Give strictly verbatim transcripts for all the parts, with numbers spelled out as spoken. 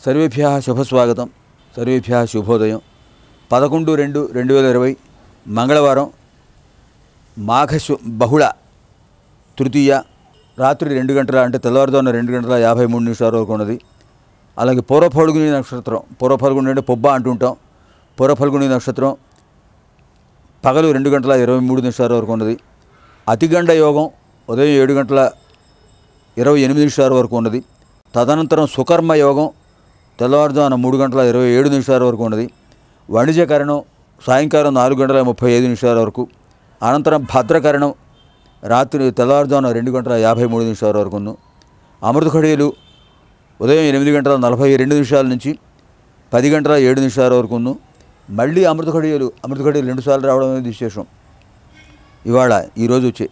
సర్వేభ్యः శుభస్వాగతం, సర్వేభ్యः శుభోదయం. పదకొండు రెండు రెండు వేల ఇరవై మంగళవారం మాఘ బహుళ తృతీయ రాత్రి రెండు గంటల అంటే తెల్లవారుజామున రెండు గంటల యాభై మూడు నిమిషాల వరకు ఉన్నది. అలాగే పూర్వ ఫల్గుని నక్షత్రం, పూర్వ ఫల్గుని అంటే పొబ్బ అంటుంటాం. పూర్వ ఫల్గుని నక్షత్రం పగలు రెండు గంటల ఇరవై మూడు నిమిషాల వరకు ఉన్నది. అతిగండ యోగం ఉదయం ఏడు గంటల ఇరవై ఎనిమిది నిమిషాల వరకు ఉన్నది. తదనంతరం సుకర్మ యోగం తెల్లవారుజామున మూడు గంటల ఇరవై ఏడు నిమిషాల వరకు ఉన్నది. వాణిజ్యకరణం సాయంకాలం నాలుగు గంటల ముప్పై ఐదు నిమిషాల వరకు. అనంతరం భద్రకరణం రాత్రి తెల్లవారుజామున రెండు గంటల యాభై మూడు నిమిషాల వరకు. అమృత ఘడియలు ఉదయం ఎనిమిది గంటల నలభై రెండు నిమిషాల నుంచి పది గంటల ఏడు నిమిషాల వరకు. మళ్ళీ అమృత ఘడియలు అమృత ఘడియలు రెండుసార్లు రావడం అనేది విశేషం. ఇవాళ ఈరోజు వచ్చే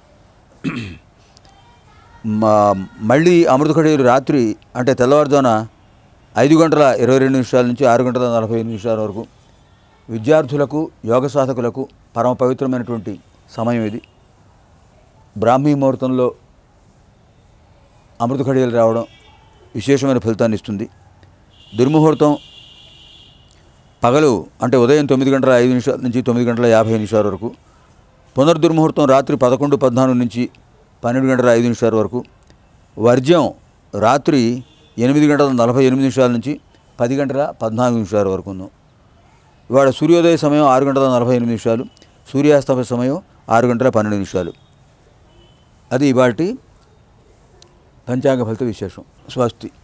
మళ్ళీ అమృత ఘడియలు రాత్రి అంటే తెల్లవారుజామున ఐదు గంటల ఇరవై రెండు నిమిషాల నుంచి ఆరు గంటల నలభై ఐదు నిమిషాల వరకు. విద్యార్థులకు, యోగ సాధకులకు పరమ పవిత్రమైనటువంటి సమయం ఇది. బ్రాహ్మీ ముహూర్తంలో అమృత ఘడియలు రావడం విశేషమైన ఫలితాన్ని ఇస్తుంది. దుర్ముహూర్తం పగలు అంటే ఉదయం తొమ్మిది గంటల ఐదు నిమిషాల నుంచి తొమ్మిది గంటల యాభై నిమిషాల వరకు. పునర్దుర్ముహూర్తం రాత్రి పదకొండు పద్నాలుగు నుంచి పన్నెండు గంటల ఐదు నిమిషాల వరకు. వర్జ్యం రాత్రి ఎనిమిది గంటల నలభై ఎనిమిది నిమిషాల నుంచి పది గంటల పద్నాలుగు నిమిషాల వరకు. ఇవాళ సూర్యోదయ సమయం ఆరు గంటల నలభై ఎనిమిది నిమిషాలు, సూర్యాస్తమయ సమయం ఆరు గంటల పన్నెండు నిమిషాలు. అది ఇవాల్టి పంచాంగ ఫలిత విశేషం. స్వస్తి.